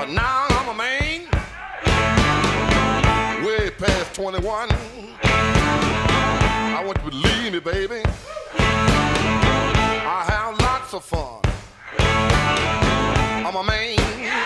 Now I'm a man, way past 21. I want you to believe me, baby. I have lots of fun. I'm a man.